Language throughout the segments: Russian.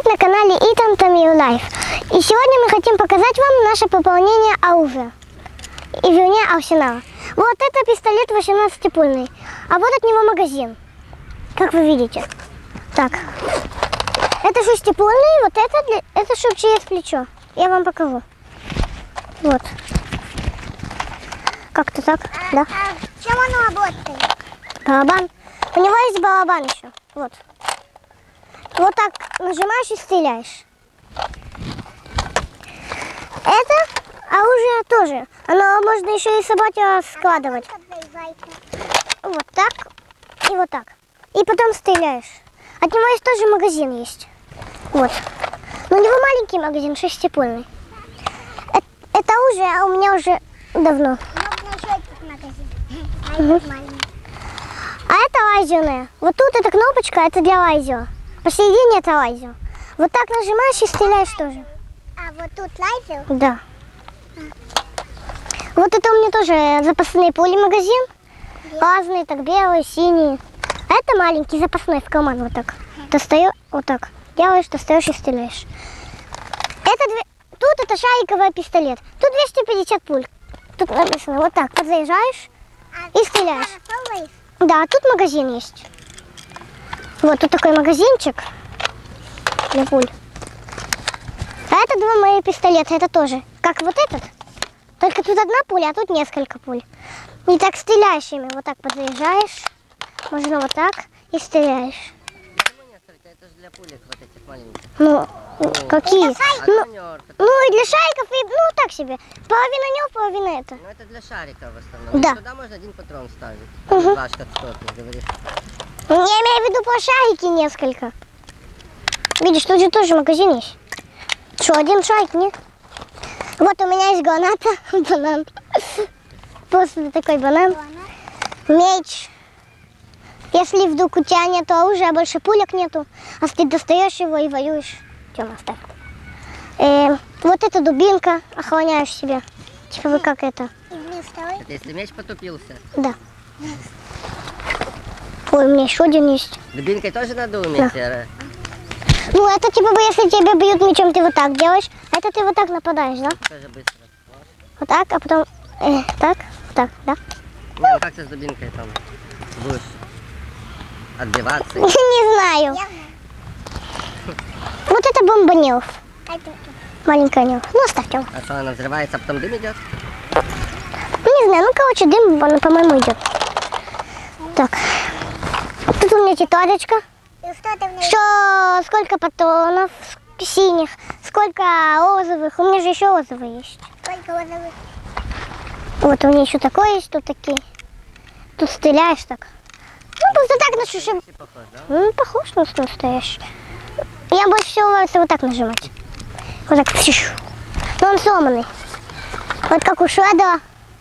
на канале Итан Тамил Лайф. И сегодня мы хотим показать вам наше пополнение оружия. И вернее арсенала. Вот это пистолет 18-пульный, а вот от него магазин. Как вы видите. Так. Это 6-пульный, вот это чтобы через плечо. Я вам покажу. Вот. Как-то так, да. Чем оно работает? Барабан. У него есть барабан еще. Вот. Вот так нажимаешь и стреляешь. Это оружие тоже. Оно можно еще и собой складывать. Вот так и вот так. И потом стреляешь. От него есть тоже магазин есть. Вот. Но у него маленький магазин, 6-пульный. Это оружие, а у меня уже давно. А это лазерное. Вот тут эта кнопочка, это для лазера. Посередине это лазер. Вот так нажимаешь и стреляешь тоже. А вот тут лазер? Да. Вот это у меня тоже запасные пули магазин. Разные, так белые, синие. А это маленький запасной в карман вот так. Достаю, вот так. Делаешь, достаешь и стреляешь. Тут это шариковый пистолет. Тут 250 пуль. Тут написано вот так. Подзаряжаешь и стреляешь. Да, тут магазин есть. Вот тут такой магазинчик для пуль. А это два мои пистолета, это тоже. Как вот этот. Только тут одна пуля, а тут несколько пуль. И так стреляешь ими. Вот так подзаряжаешь. Можно вот так и стреляешь. Это же для пулек вот этих маленьких. Ну, какие? Ну и для шариков, и, ну так себе. Половина нее, половина это. Ну это для шариков в основном. Да. Туда можно один патрон ставить. Угу. Два штук, ты говоришь. Я имею в виду по шарики несколько. Видишь, тут же тоже магазин есть. Что, один шарик, нет? Вот у меня есть граната, банан. Просто такой банан. Меч. Если вдруг у тебя нету оружия, больше пулек нету, а ты достаешь его и воюешь. Тёма, оставь. Вот эта дубинка, охраняешь себе. Типа вы как это? Это если меч потупился? Да. Ой, у меня еще один есть. Дубинкой тоже надо уметь? Да. Ну это типа бы, если тебя бьют мечом, ты вот так делаешь, а это ты вот так нападаешь, да? Тоже быстро. Вот так, а потом так, да? Не, ну как ты с дубинкой там будешь отбиваться? Не знаю. Вот это бомба Нилов. Маленькая Нилов. Ну оставьте его. А что, она взрывается, а потом дым идет? Не знаю, ну короче, дым, по-моему, идет. Так. Тут у меня тетрадочка. Что, сколько патронов синих, сколько розовых. У меня же еще розовые есть. Сколько розовых? Вот у меня еще такое есть, тут такие. Тут стреляешь так. Ну, просто так ношу, чтобы... Похож, да? Ну, похож на настоящий. Я больше всего нравится вот так нажимать. Вот так. Но он сломанный. Вот как у Шредера.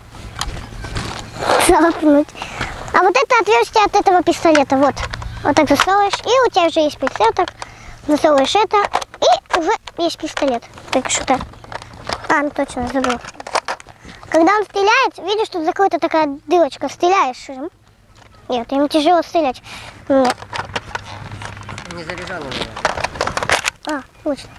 Запнуть. А вот это отверстие от этого пистолета. Вот. Вот так засовываешь. И у тебя уже есть прицел. Так. Засовываешь это. И уже есть пистолет. Только что-то. А, ну точно, забыл. Когда он стреляет, видишь, тут закрыта такая дырочка. Стреляешь. Нет, ему тяжело стрелять. Нет. Не заряжен у меня. А, точно.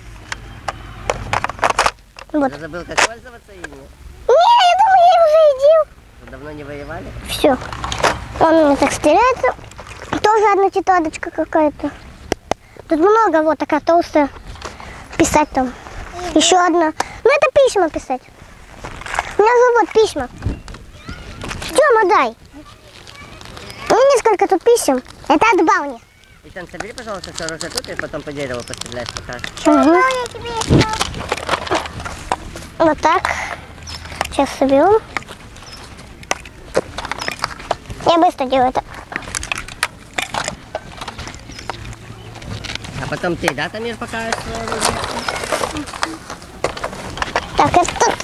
Вот. Ты забыл, как пользоваться ими? Не, я думаю, я его зарядил. Вы давно не воевали? Все. Он у меня так стреляется. Тоже одна тетрадочка какая-то. Тут много, вот такая толстая. Писать там. Еще одна. Ну это письма писать. У меня же вот письма. Тёма, дай. Ну несколько тут писем. Это от Бауни. Итан, собери, пожалуйста, все оружие тут и потом по дереву постреляешь пока. Угу. Вот так. Сейчас соберу. Я быстро делаю это. А потом ты, да, Тамир, покажешь свое оружие? Так, это тут.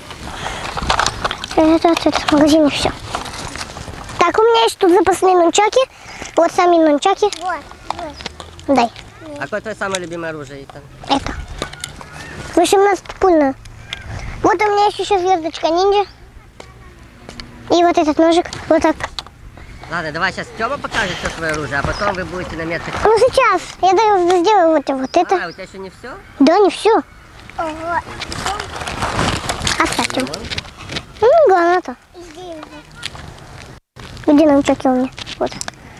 Это в магазине все. Так, у меня есть тут запасные нунчаки. Вот сами нунчаки. Вот. Дай. А какое твое самое любимое оружие, Итан? Это. 18-пульное. Вот у меня есть еще звездочка ниндзя. И вот этот ножик. Вот так. Ладно, давай сейчас Тёма покажет все свое оружие, а потом вы будете на метках. Ну сейчас, я сделаю вот это. А, у тебя еще не все? Да, не все. Ого. Оставь, Тём. Ну, граната. Иди. Где нунчаки у меня? Вот.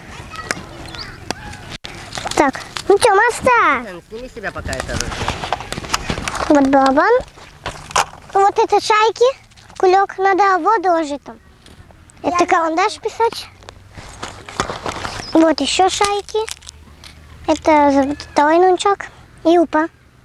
Так, ну Тём, оставь. Сними себя пока это оружие. Вот барабан. Вот это шайки. Кулек, надо воду ложить там. Это карандаш писать. Вот еще шайки. Это второй нунчак. И упа.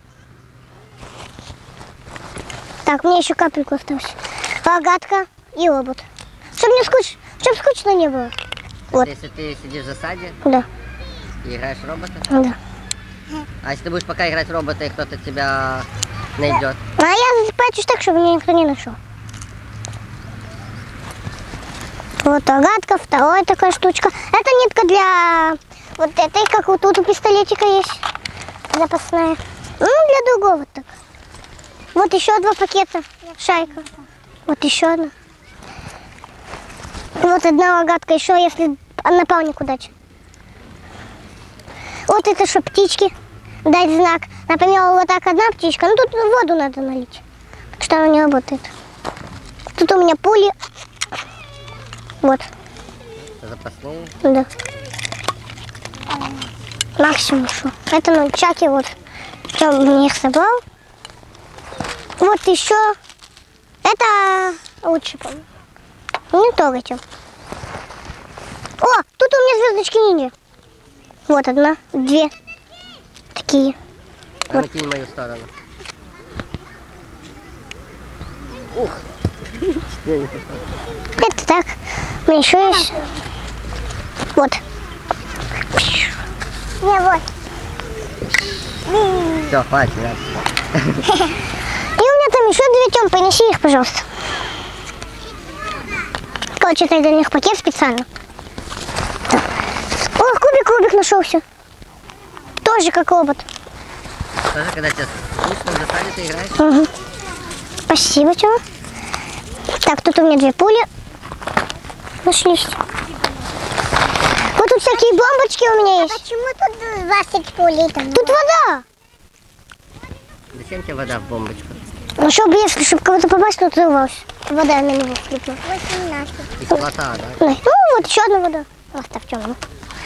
Так, мне еще капельку осталось. Рогатка и робот. Чтобы не чтоб скучно не было. Вот. Если ты сидишь в засаде Да, и играешь в робота. да. А если ты будешь пока играть в робота, и кто-то тебя найдет? А я спрячусь так, чтобы меня никто не нашел. Вот рогатка, вторая такая штучка. Это нитка для вот этой, как вот тут у пистолетика есть. Запасная. Ну, для другого так. Вот еще 2 пакета. Шайка. Вот еще одна. Вот одна рогатка еще, если напарнику дать. Вот это что, птички. Дать знак. Например, вот так одна птичка. Ну, тут воду надо налить. Так что она не работает. Тут у меня пули. Вот. Запасные. Да. Максимум что. Это нунчаки вот. Тём мне их собрал. Вот еще. Это лучше, по-моему. Не трогай, Тём. О, тут у меня звездочки ниндзя. Вот одна, 2. Такие. А ну кинь в мою сторону. Ух! Это так. У меня еще есть. Вот. Не, вот. Все, хватит, да. И у меня там еще 2, Тём, принеси их, пожалуйста. Короче, это для них пакет специально. Так. О, кубик нашелся. Тоже как робот. Тоже, когда тебя скучно в засаде ты играешь? Угу. Спасибо, Тёма. Так, тут у меня 2 пули нашлись. Вот тут всякие бомбочки у меня есть. Почему тут 20 пулей там? Тут вода. Зачем тебе вода в бомбочку? Ну, чтобы кого-то попасть, то взорвался. Вода на него влипла. 18. Кислота, да? Ну, вот еще одна вода. Оставь, Тёма.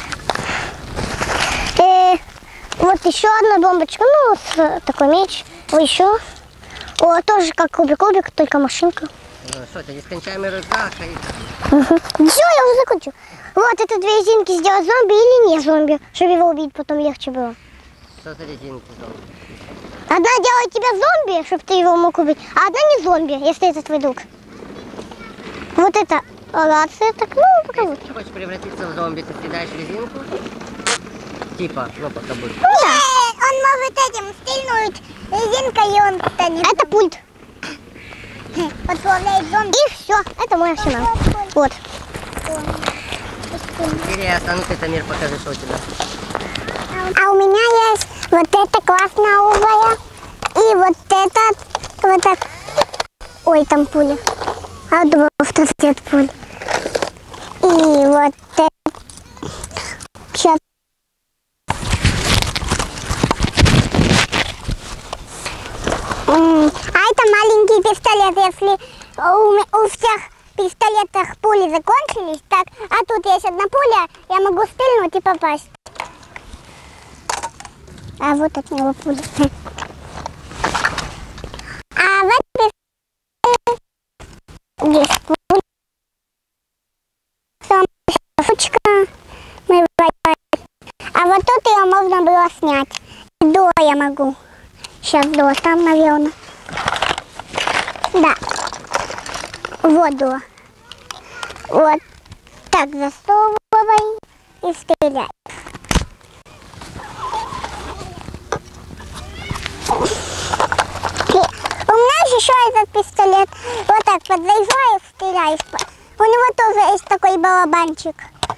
Вот еще одна бомбочка. Ну, с такой меч. Вот еще. О, тоже как кубик, только машинка. Ну что, это нескончаемый рюкзак. Все, я уже закончил. Вот это 2 резинки сделать зомби или не зомби, чтобы его убить потом легче было. Что за резинки зомби? Одна делает тебя зомби, чтобы ты его мог убить, а одна не зомби, если это твой друг. Вот это рация, так, ну, покажу. Если ты хочешь превратиться в зомби, ты съедаешь резинку. Типа, ну пока будет. Ну да, Он может этим стрельнуть резинкой, и он станет. это пульт. Подплавляет зомби. И все, это мой арсенал. Вот. Интересно, а ну ты, Тамир, покажи, что у тебя. А у меня есть вот это классное оружие. И вот это, вот так. Ой, там пуля. А вот тут нет пуль. И вот это. Сейчас. А это маленький пистолет, если у всех пистолетах пули закончились, так, а тут есть одна пуля, я могу стрельнуть и попасть. А вот от него пуля. А в этом пистолете есть пуля. Ручка. А вот тут ее можно было снять. До я могу. Сейчас до там, наверное. Да. Вот до. Вот так засовывай и стреляй. У меня еще этот пистолет. Вот так подзаряжаешь, стреляешь. У него тоже есть такой барабанчик.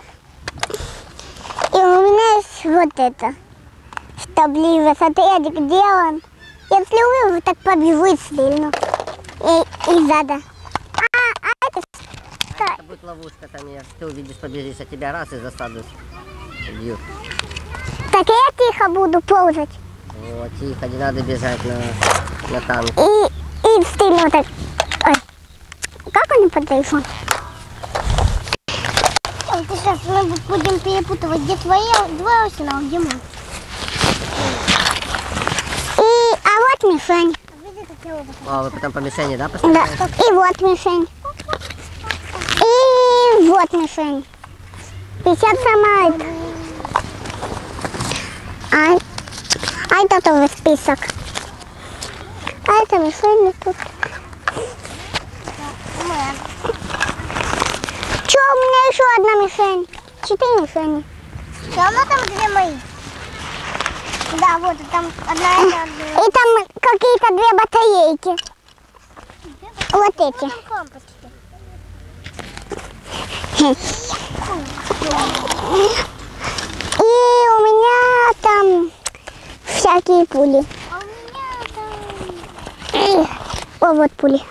И у меня есть вот это. Чтобы ближе смотреть, где он. Если увижу, так побегу и стрельну. И сзади. А это что? Это будет ловушка там, ты увидишь, побежишь, а тебя раз и засаду бьют. Так я тихо буду ползать. Вот, тихо, не надо бежать на танк. И стильно вот так. Ой. Как он подошел? Ты сейчас мы будем перепутывать, где твой арсенал, где мой. А вот мишень. О, вы потом по мишени, да, Да. постреляете? И вот мишень. И вот мишень. 50 самолет. А это тоже список. А это мишень тут. Че, у меня еще одна мишень. 4 мишени. Все равно там две мои. Да, вот, и там одна это. И там какие-то 2 батарейки. Вот эти. И у меня там всякие пули. А у меня там... О, вот пули.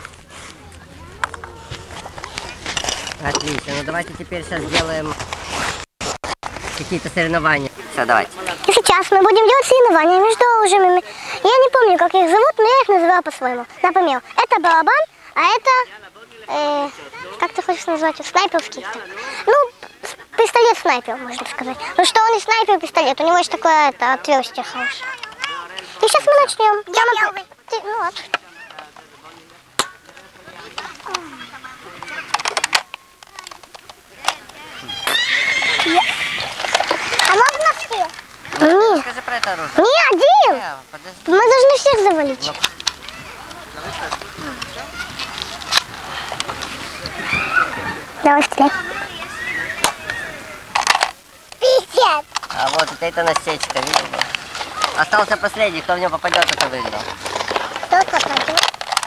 Отлично, ну давайте теперь сейчас сделаем какие-то соревнования. Все, давайте. И сейчас мы будем делать соревнования между оружиями. Я не помню, как их зовут, но я их называю по-своему. Например, это барабан, а это, как ты хочешь назвать, снайперский. Ну, пистолет-снайпер, можно сказать. Ну что он и снайпер-пистолет, у него есть такое отверстие хорошее. И сейчас мы начнем. Ну вот. А можно все? Не, Скажи про это оружие. не один. Подожди. Мы должны всех завалить. Давай стреляй. 50. А вот это насечка, видел? Остался последний, кто в него попадет, это выиграл. Кто попадет?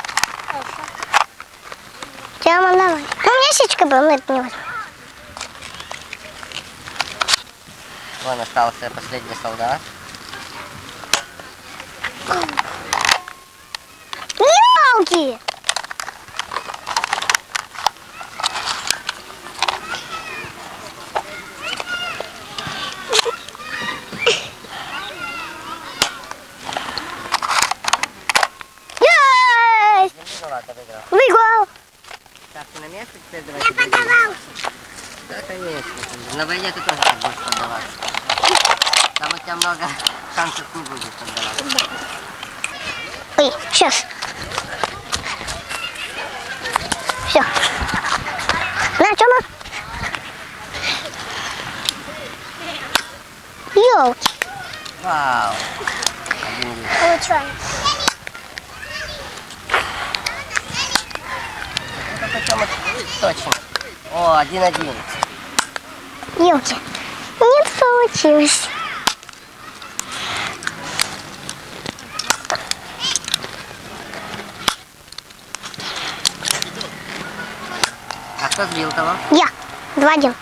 Тема, давай. Ну, у меня сечка была, но это не возьму. Вон остался последний солдат. Ёлки! Есть! Ну ладно, выиграл. Выиграл! Так, ты на место теперь давайте подавался. Да, конечно. На войне ты тоже так будешь подаваться. Там у тебя много шансов не будет подаваться. Ой, сейчас. Все. На, Тёма. Ёлки. Вау. Один лишь. Получай. Это Тёма точно. О, 1-1. Ёлки. Нет, получилось. А кто сбил того? Я. 2-1.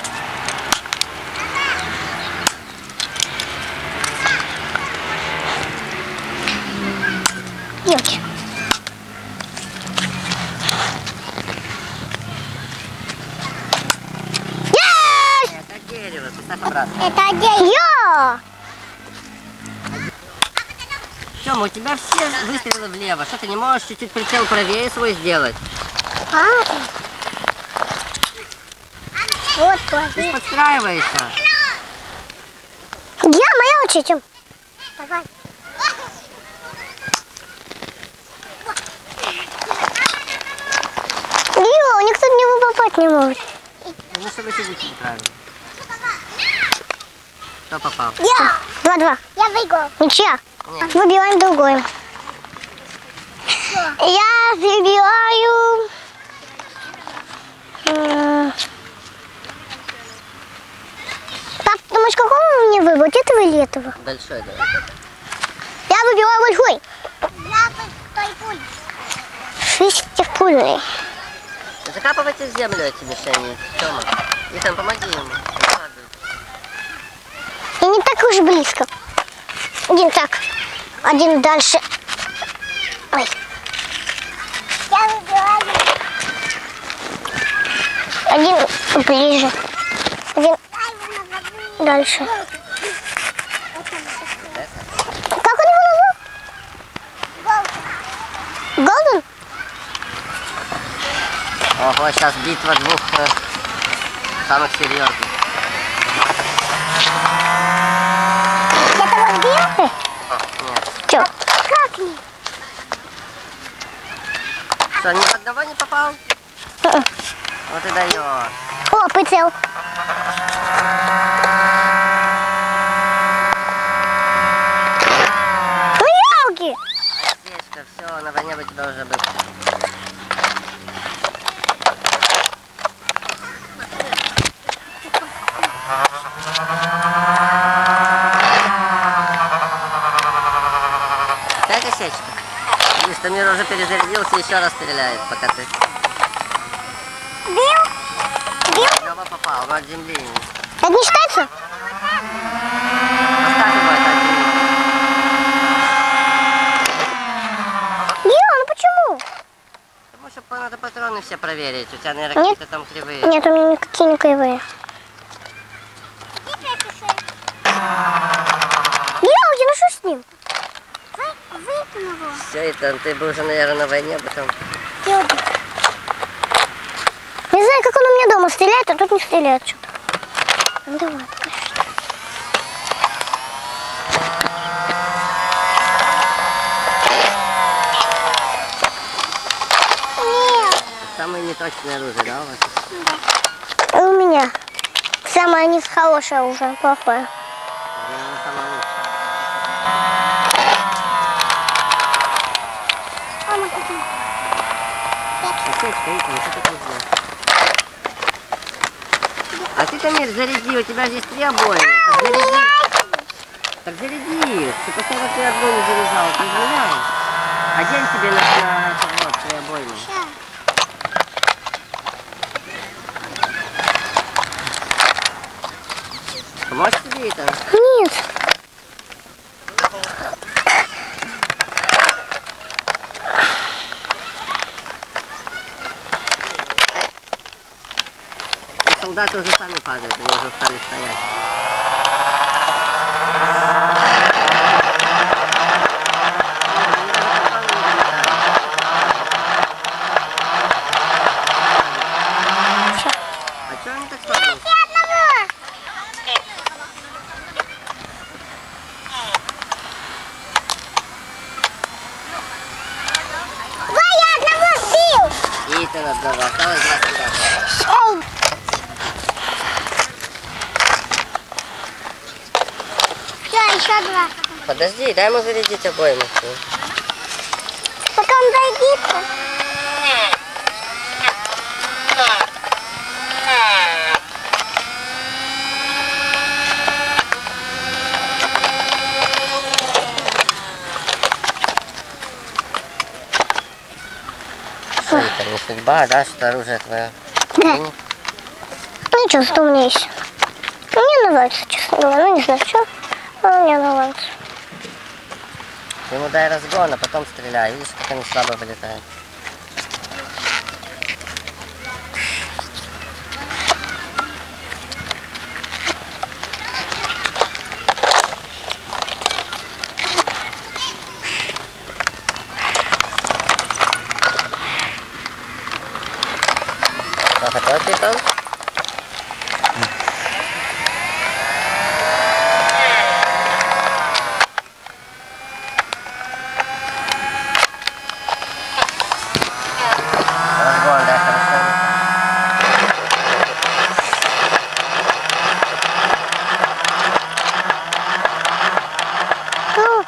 Ёлки. Это дерево, ты ставь обратно. Это отдельно. Я. Тёма, у тебя все выстрелы влево. Что ты не можешь чуть-чуть прицел правее свой сделать? Вот, Ты клади. ж подстраиваешься. Я моя лучше, чем. Давай. Ё, никто в него попасть не может. Ну, чтобы сидите неправильно. Кто попал? Я. 2-2. Я выиграл. Ничья. Нет. Выбиваем другой. Я выбираю... Как ты думаешь, какого мне выбрать? Этого или этого? Большой, да. Я выбираю большой. Я той пуль. Шестикульный. Закапывайте в землю эти мишени, Тёма. И там помоги ему. И не так уж близко. Один так, один дальше. Ой. Я выбираю. Один ближе. Один дальше. Как он его назвал? Голден? Ого, сейчас битва двух самых серьезных. Это вот белый? Нет. Чё? Как не? Что, ни в одного не попал? Вот и даешь. О, прицел. Ну, елки! Осечка, все, на войне бы тебя уже был. Опять осечка? Видишь, Тамир уже перезарядился, еще раз стреляет, пока ты. Бил? Лёва попал, но от земли. Это не считается? Поставь его, это от земли. Дима, ну почему? Потому что надо патроны все проверить. У тебя, наверное, Нет. какие-то там кривые. Нет, у меня никакие не кривые. Елки, ну что с ним? Выкинь его. Все, это ты был уже, наверное, на войне, потом. Не знаю, как он у меня дома стреляет, а тут не стреляет что-то. Ну давай, покажи. Самое неточное оружие, да, у вас? И у меня. Самое не хорошее уже, плохое. Наверное, самое лучшее. Осечка, видите, ну что такое сделать? А ты, Тамир, заряди, у тебя здесь 3 обоины. Так заряди. Так заряди. Ты постоянно ты одну не заряжал, ты изменяешь. Одень себе на вот 3 обоины. Помочь тебе это? Нет. Солдаты уже сами падают, они уже стали стоять. А что они так слабые? Итан одного, осталось 2 солдата. Все, еще 2. Подожди, дай ему зарядить обоими. Пока он зарядится. Что это, не судьба, да, что оружие твое? Да. Ну ничего, что у меня есть. Мне нравится, честно говоря. Ну не знаю, что. Но мне нравится. Ты ему дай разгон, а потом стреляй. Видишь, как они слабо вылетают. Захотел ты там? Разгон, да, хорошо. Ну,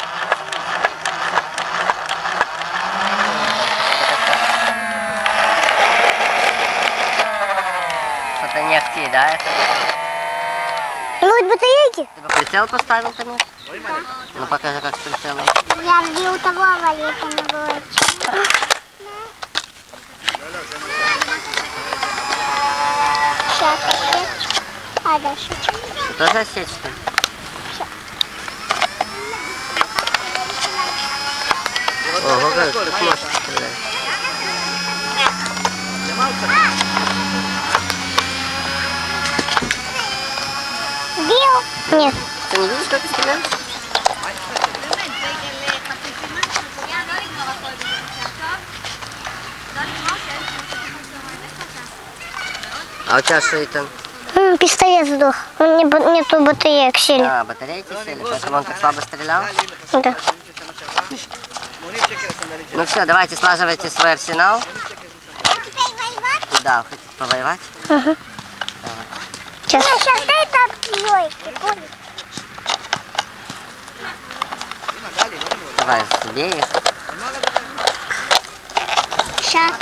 Что-то не ахти, да? Это? ну вот батарейки. Ты бы прицел поставил, Тамир? Да. Ну покажи, как с прицелом. Я сбил того валета на булочку. Сейчас осечка. А дальше? Ты тоже осечка? Ого, как тут можно стрелять. Нет. Ты не видишь, как ты стреляешь? А у тебя что это? Пистолет сдох. Нету батареек сели. А, батарейки сели, поэтому он так слабо стрелял? Да. Ну все, давайте слаживайте свой арсенал. Да, хотите повоевать? Ага. Сейчас. Сейчас дай там двойки. Давай, бей их. Сейчас.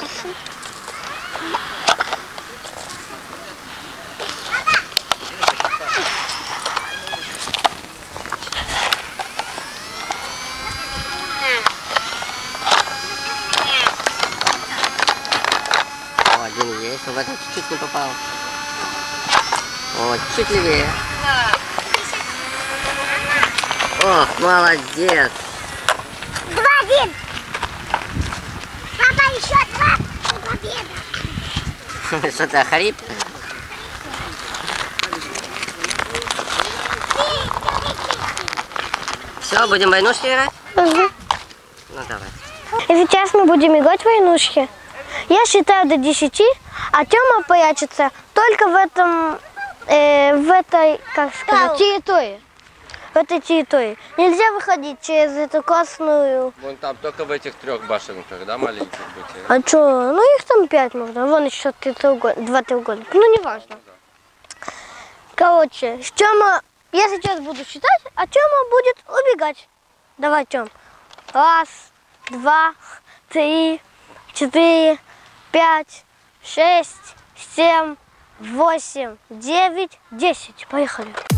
О, один есть, в этот чуть-чуть не попал. О, чуть левее. Ох, молодец. 2-1. Папа, еще 2. И победа. Что ты, охрип? Все, будем войнушки играть? Угу. Ну давай. И сейчас мы будем играть в войнушки. Я считаю до 10, а Тёма прячется только в этой, как сказать, территории. В этой территории. Нельзя выходить через эту классную... Вон там только в этих 3 башенках, да, маленьких быть? А что? Ну их там 5 можно. Вон еще 2 треугольника. Ну не важно. Короче, Тёма, я сейчас буду считать, а Тёма будет убегать. Давай, Тём. 1, 2, 3, 4, 5, 6, 7, 8, 9, 10. Поехали.